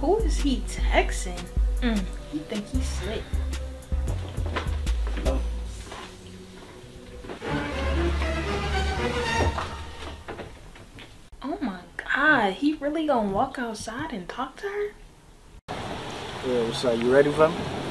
Who is he texting? You think he's slick? Oh my God, he really gonna walk outside and talk to her? Yeah, what's up? You ready for me?